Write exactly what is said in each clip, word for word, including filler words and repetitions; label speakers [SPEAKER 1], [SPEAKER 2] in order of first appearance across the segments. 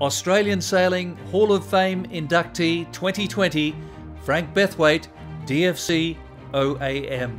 [SPEAKER 1] Australian Sailing Hall of Fame inductee twenty twenty, Frank Bethwaite, D F C O A M.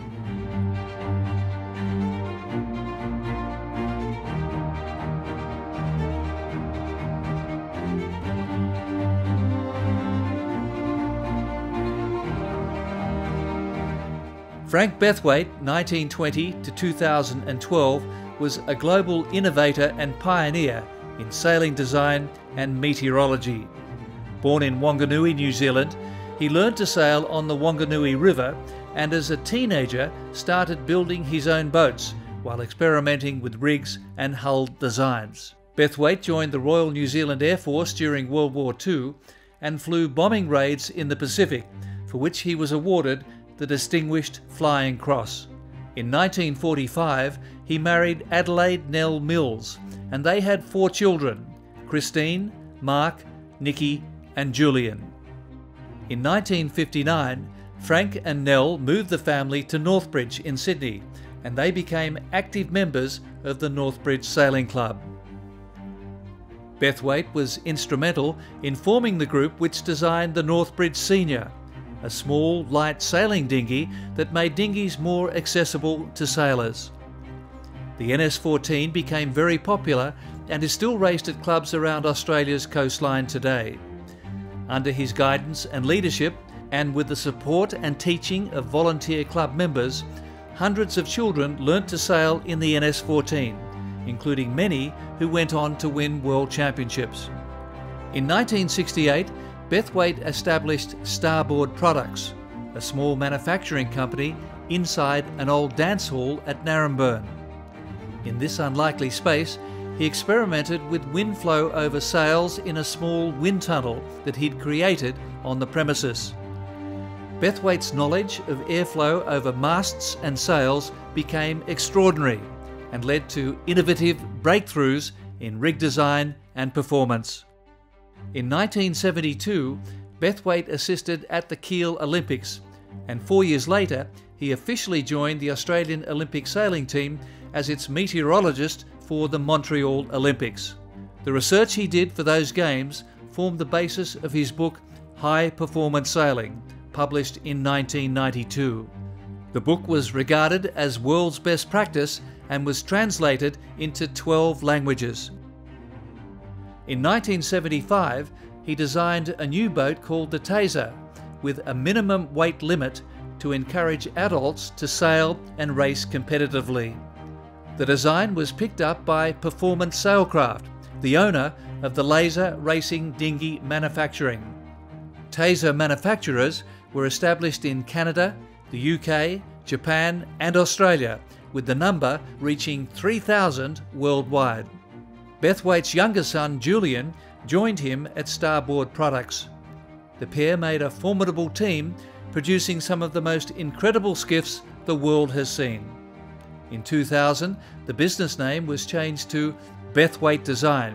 [SPEAKER 1] Frank Bethwaite, nineteen twenty to two thousand twelve, was a global innovator and pioneer in sailing design and meteorology. Born in Wanganui, New Zealand, he learned to sail on the Wanganui River and as a teenager started building his own boats while experimenting with rigs and hull designs. Bethwaite joined the Royal New Zealand Air Force during World War Two and flew bombing raids in the Pacific, for which he was awarded the Distinguished Flying Cross. In nineteen forty-five, he married Adelaide Nell Mills, and they had four children: Christine, Mark, Nikki, and Julian. In nineteen fifty-nine, Frank and Nell moved the family to Northbridge in Sydney, and they became active members of the Northbridge Sailing Club. Bethwaite was instrumental in forming the group which designed the Northbridge Senior, a small, light sailing dinghy that made dinghies more accessible to sailors. The N S fourteen became very popular and is still raced at clubs around Australia's coastline today. Under his guidance and leadership, and with the support and teaching of volunteer club members, hundreds of children learnt to sail in the N S fourteen, including many who went on to win world championships. In nineteen sixty-eight, Bethwaite established Starboard Products, a small manufacturing company inside an old dance hall at Naremburn. In this unlikely space, he experimented with wind flow over sails in a small wind tunnel that he'd created on the premises. Bethwaite's knowledge of airflow over masts and sails became extraordinary and led to innovative breakthroughs in rig design and performance. In nineteen seventy-two, Bethwaite assisted at the Kiel Olympics, and four years later he officially joined the Australian Olympic sailing team as its meteorologist for the Montreal Olympics. The research he did for those games formed the basis of his book High Performance Sailing, published in nineteen ninety-two. The book was regarded as world's best practice and was translated into twelve languages. In nineteen seventy-five, he designed a new boat called the Taser, with a minimum weight limit to encourage adults to sail and race competitively. The design was picked up by Performance Sailcraft, the owner of the Laser Racing Dinghy Manufacturing. Taser manufacturers were established in Canada, the U K, Japan and Australia, with the number reaching three thousand worldwide. Bethwaite's younger son, Julian, joined him at Starboard Products. The pair made a formidable team, producing some of the most incredible skiffs the world has seen. In two thousand, the business name was changed to Bethwaite Design.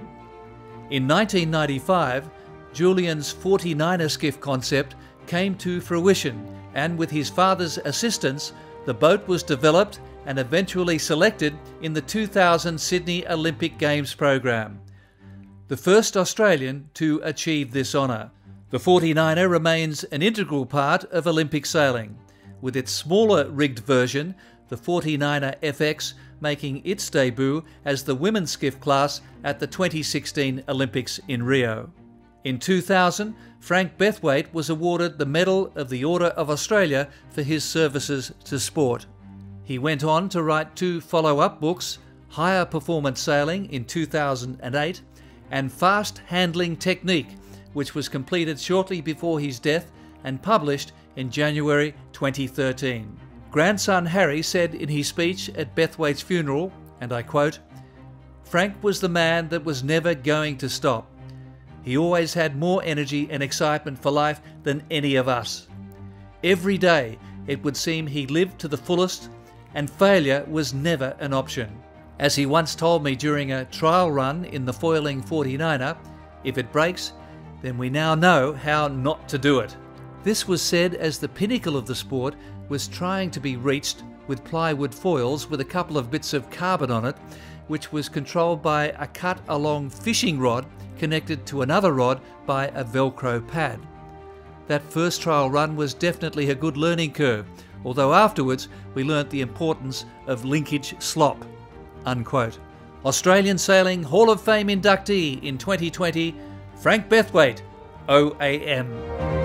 [SPEAKER 1] In nineteen ninety-five, Julian's forty-niner skiff concept came to fruition, and with his father's assistance, the boat was developed and eventually selected in the two thousand Sydney Olympic Games program. The first Australian to achieve this honour. The forty-niner remains an integral part of Olympic sailing, with its smaller rigged version, the forty-niner F X, making its debut as the women's skiff class at the twenty sixteen Olympics in Rio. In two thousand, Frank Bethwaite was awarded the Medal of the Order of Australia for his services to sport. He went on to write two follow-up books, Higher Performance Sailing in two thousand eight and Fast Handling Technique, which was completed shortly before his death and published in January twenty thirteen. Grandson Harry said in his speech at Bethwaite's funeral, and I quote, "Frank was the man that was never going to stop. He always had more energy and excitement for life than any of us. Every day it would seem he lived to the fullest, and failure was never an option. As he once told me during a trial run in the foiling forty-niner, if it breaks, then we now know how not to do it." This was said as the pinnacle of the sport was trying to be reached with plywood foils with a couple of bits of carbon on it, which was controlled by a cut-along fishing rod connected to another rod by a Velcro pad. That first trial run was definitely a good learning curve, although afterwards we learnt the importance of linkage slop." Unquote. Australian Sailing Hall of Fame inductee in twenty twenty, Frank Bethwaite, O A M.